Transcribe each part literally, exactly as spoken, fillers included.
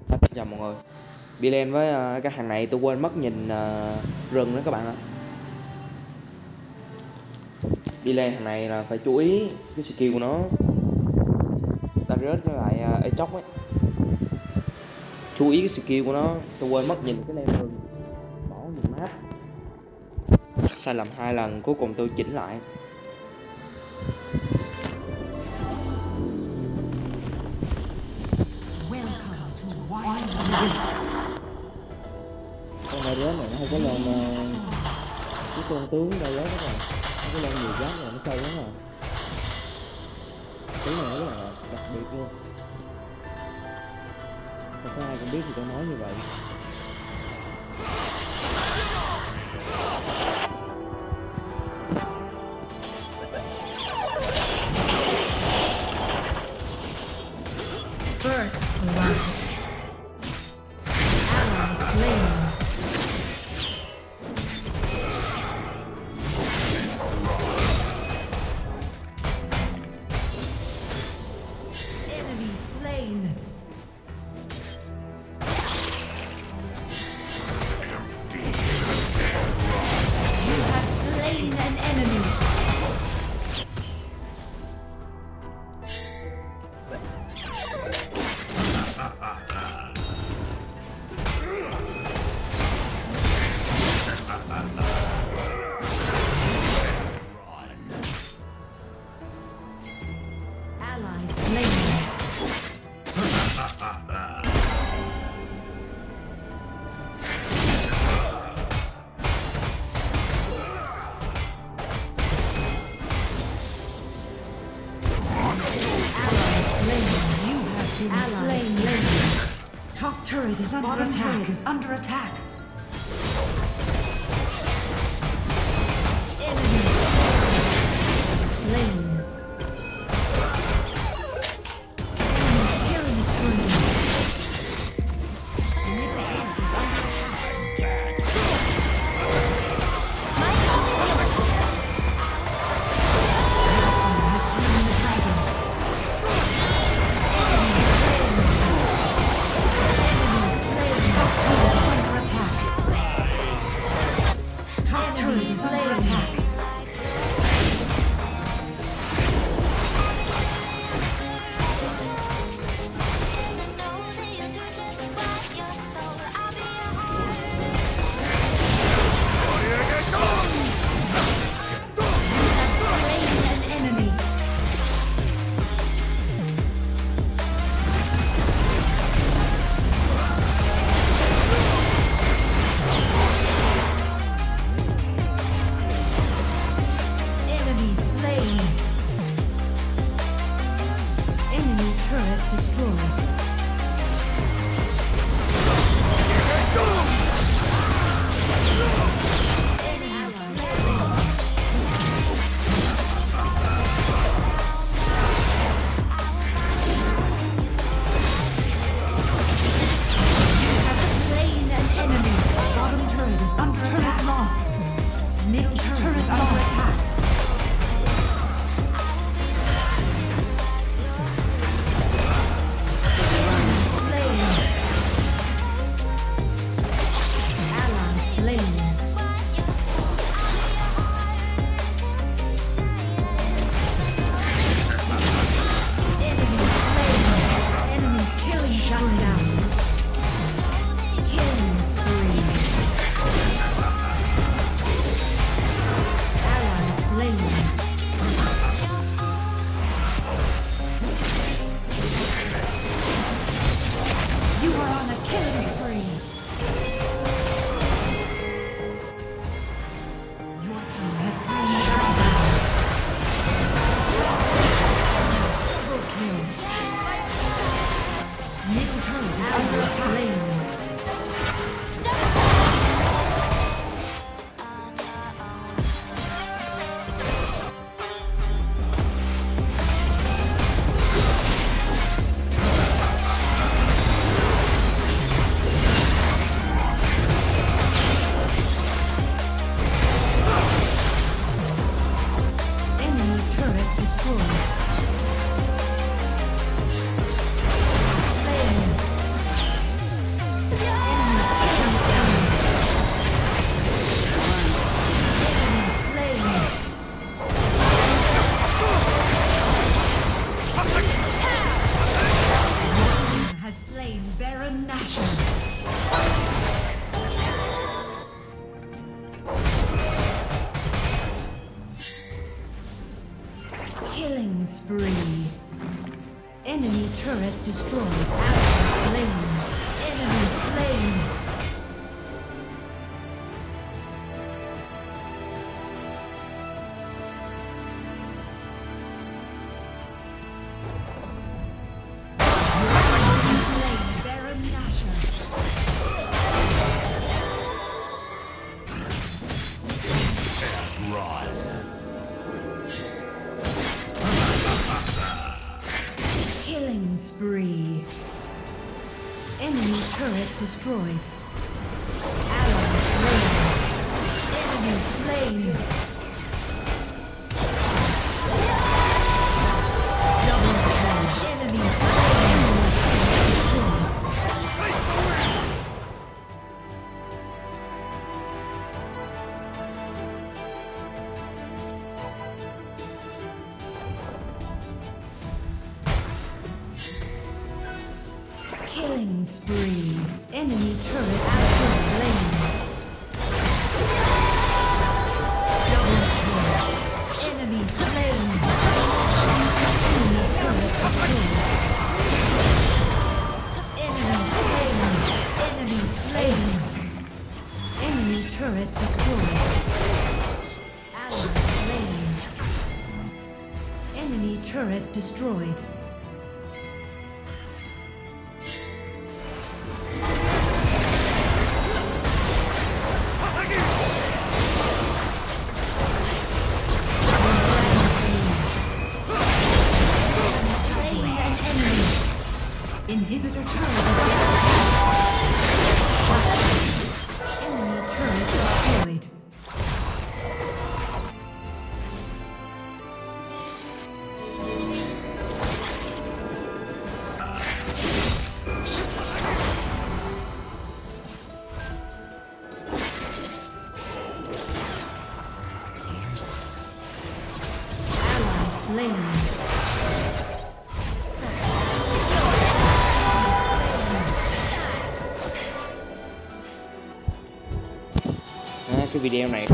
Xin chào mọi người. Đi lên với uh, cái hàng này tôi quên mất nhìn uh, rừng đó các bạn ạ. Đi lên hàng này là phải chú ý cái skill của nó. Ta rớt với lại uh, Aatrox ấy. Chú ý cái skill của nó. Tôi quên mất nhìn cái lên rừng. Bỏ nhìn map. Sai lầm hai lần, cuối cùng tôi chỉnh lại. Con này rớt này nó không có lên uh, cái con tướng đây rớt đó rồi. Nó có lên nhiều giáp rồi, nó sâu lắm rồi. Cái này rất là đặc biệt luôn. Không có ai cũng biết thì tôi nói như vậy. First blood. Ally slain. Enemy slain. You have slain an enemy. Ally slain. Ally slain. Top turret is under Bottom attack. turret Is under attack. Enemy slain. Enemy killing spree. Sniper is under attack. My team has slain the dragon. Top turret is under attack. Slain an enemy. Enemy slain. Enemy turret destroyed. Enemy slain. Slain an enemy. Bottom turret is under attack. Lost. Middle turret is under attack. Slain. Ally slain. slain Baron Nashor. Killing spree. Enemy turret destroyed. Ally slain. Enemy slain. Killing spree. Enemy turret destroyed. Ally slain. Enemy slain. Double kill. Enemy slain. Killing spree. Enemy turret after slain. Double kill. Enemy slain. Enemy turret destroyed. Enemy slain. Enemy slain. Enemy turret destroyed. Ally slain. Enemy turret destroyed. Inhibitor turret enemy turret destroyed. Ally slain. Cái video này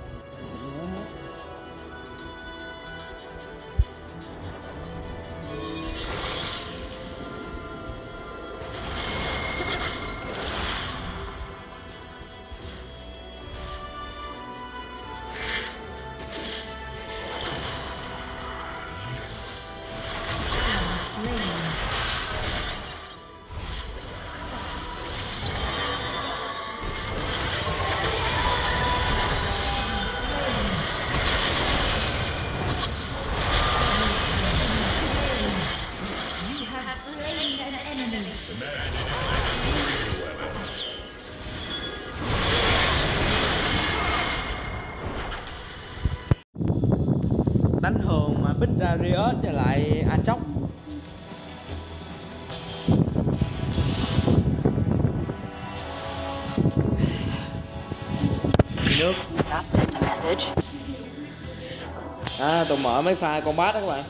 đánh hồn mà bích ra Riot với lại Aatrox. Nước à, tôi mở mấy file combat đó các bạn.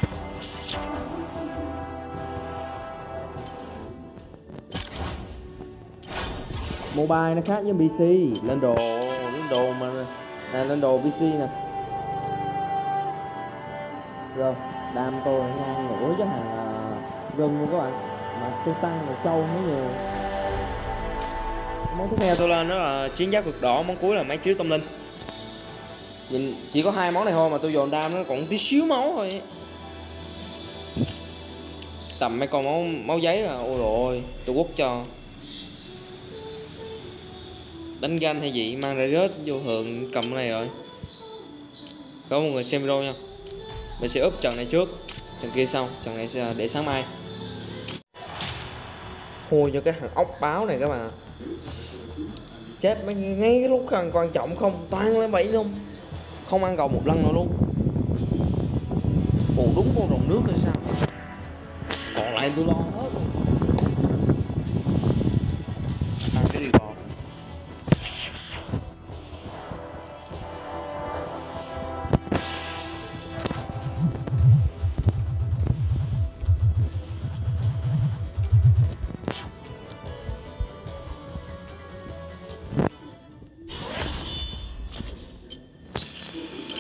Mobile nó khác với pê xê, lên đồ lên đồ mà nè, lên đồ pê xê nè. Rồi, đam tôi ngang ngửa với hàng uh, gân luôn các bạn. Mà tôi tăng một trâu mới nhiều. Món tiếp theo tôi lên đó là chiến giáp cực đỏ, món cuối là máy chiếu tâm linh. Nhìn chỉ có hai món này thôi mà tôi dồn đam nó còn tí xíu máu thôi. Tầm mấy con máu máu giấy là ôi rồi tôi quất cho. Đánh ganh hay gì mang ra rớt vô thường cầm cái này rồi. Có một người xem video nha. Mình sẽ úp trận này trước, trận kia xong, trận này sẽ để sáng mai. Hôi cho cái thằng ốc báo này các bạn. Chết mấy ngay cái lúc cần quan trọng không toan lên bẫy luôn. Không ăn cầu một lần nào luôn. Phụ đúng con rồng nước hay sao? Còn lại tôi lo hết luôn. Ăn cái đi bò.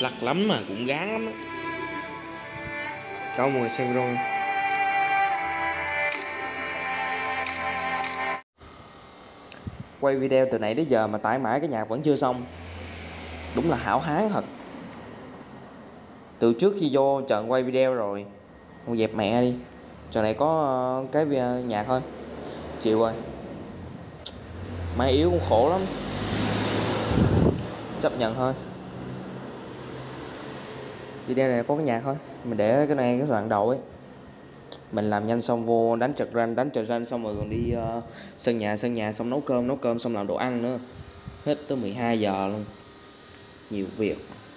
lắc lắm mà cũng gán lắm á. Có mùi xem video. Quay video từ nãy đến giờ mà tải mãi cái nhạc vẫn chưa xong. Đúng là hảo hán thật. Từ trước khi vô trận quay video rồi. Con dẹp mẹ đi. Trò này có cái nhạc thôi. Chịu rồi. Máy yếu cũng khổ lắm. Chấp nhận thôi. Video này có cái nhạc thôi. Mình để cái này cái đoạn đầu ấy. Mình làm nhanh xong vô đánh trật ranh, đánh trật ranh xong rồi còn đi uh, sân nhà, sân nhà xong nấu cơm, nấu cơm xong làm đồ ăn nữa. Hết tới mười hai giờ luôn. Nhiều việc.